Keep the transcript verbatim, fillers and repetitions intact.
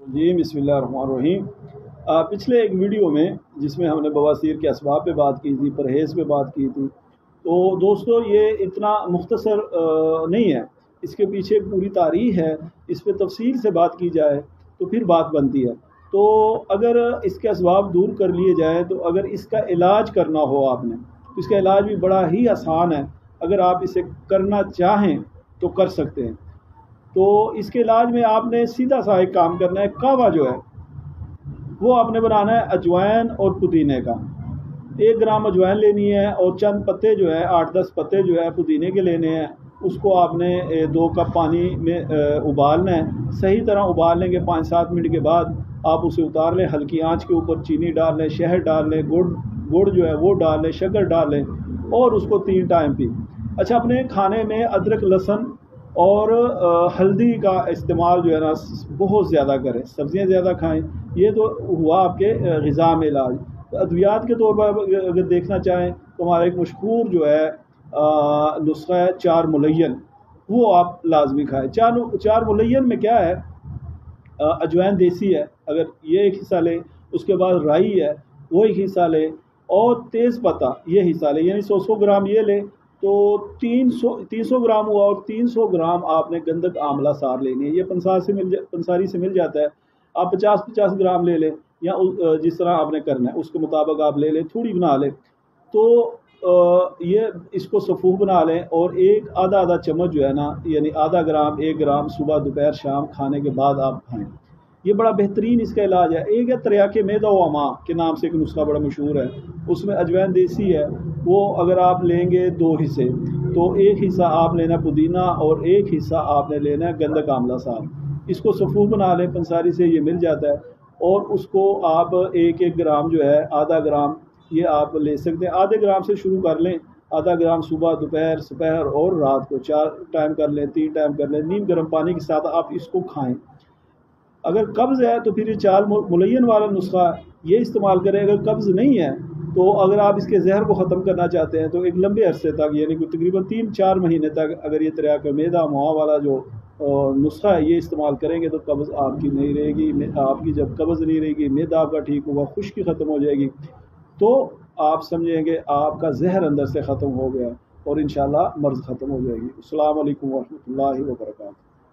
جی بسم اللہ الرحمن الرحیم۔ آ، پچھلے ایک ویڈیو میں جس میں ہم نے بواسیر کے اسباب پہ بات کی تھی، پرہیز پہ بات کی تھی، تو دوستو یہ اتنا مختصر آ، نہیں ہے، اس کے پیچھے پوری تاریخ ہے، اس پہ تفصیل سے بات کی جائے تو پھر بات بنتی ہے۔ تو اگر اس کے اسباب دور کر لیے جائیں تو اگر اس کا علاج کرنا ہو آپ نے تو اس کا علاج بھی بڑا ہی آسان ہے، اگر آپ اسے کرنا چاہیں تو کر سکتے ہیں۔ تو اس کے علاج میں آپ نے سیدھا سا ایک کام کرنا ہے، کعوہ جو ہے وہ آپ نے بنانا ہے اجوائن اور پودینے کا۔ ایک گرام اجوائن لینی ہے اور چند پتے جو ہے آٹھ دس پتے جو ہے پودینے کے لینے ہیں، اس کو آپ نے دو کپ پانی میں ابالنا ہے۔ صحیح طرح ابال لیں گے، پانچ سات منٹ کے بعد آپ اسے اتار لیں، ہلکی آنچ کے اوپر چینی ڈال لیں، شہد ڈال لیں، گڑ گڑ جو ہے وہ ڈال لیں، شکر ڈال لیں اور اس کو تین ٹائم پی۔ اچھا، اپنے کھانے میں ادرک لہسن اور ہلدی کا استعمال جو ہے نا بہت زیادہ کریں، سبزیاں زیادہ کھائیں، یہ تو ہوا آپ کے غذا میں علاج۔ ادویات کے طور پر اگر دیکھنا چاہیں تو ہمارا ایک مشہور جو ہے نسخہ ہے چار ملین، وہ آپ لازمی کھائیں۔ چار چار ملین میں کیا ہے، اجوائن دیسی ہے اگر یہ ایک حصہ لیں، اس کے بعد رائی ہے وہ ایک حصہ لیں اور تیز پتہ یہ حصہ لیں، یعنی سو سو گرام یہ لیں تو تین سو تین سو گرام ہوا، اور تین سو گرام آپ نے گندک آملہ سار لینی ہے، یہ پنسار سے مل جا پنساری سے مل جاتا ہے۔ آپ پچاس پچاس گرام لے لیں یا جس طرح آپ نے کرنا ہے اس کے مطابق آپ لے لیں، تھوڑی بنا لیں تو یہ اس کو صفوف بنا لیں، اور ایک آدھا آدھا چمچ جو ہے نا، یعنی آدھا گرام ایک گرام صبح دوپہر شام کھانے کے بعد آپ کھائیں، یہ بڑا بہترین اس کا علاج ہے۔ ایک ہے تریاک میدا و اما کے نام سے ایک نسخہ بڑا مشہور ہے، اس میں اجوائن دیسی ہے، وہ اگر آپ لیں گے دو حصے تو ایک حصہ آپ لینا پودینہ اور ایک حصہ آپ نے لینا ہے گندک آملہ سار، اس کو صفوف بنا لیں، پنساری سے یہ مل جاتا ہے، اور اس کو آپ ایک ایک گرام جو ہے آدھا گرام یہ آپ لے سکتے ہیں، آدھے گرام سے شروع کر لیں، آدھا گرام صبح دوپہر سپہر اور رات کو چار ٹائم کر لیں، تین ٹائم کر لیں، نیم گرم پانی کے ساتھ آپ اس کو کھائیں۔ اگر قبض ہے تو پھر یہ چار ملین والا نسخہ یہ استعمال کریں، اگر قبض نہیں ہے تو اگر آپ اس کے زہر کو ختم کرنا چاہتے ہیں تو ایک لمبے عرصے تک، یعنی کہ تقریباً تین چار مہینے تک اگر یہ تریاک میدا موا والا جو نسخہ ہے یہ استعمال کریں گے تو قبض آپ کی نہیں رہے گی۔ آپ کی جب قبض نہیں رہے گی، میدا آپ کا ٹھیک ہوگا، خشکی ختم ہو جائے گی، تو آپ سمجھیں گے آپ کا زہر اندر سے ختم ہو گیا اور انشاءاللہ مرض ختم ہو جائے گی۔ السلام علیکم ورحمۃ اللہ وبرکاتہ۔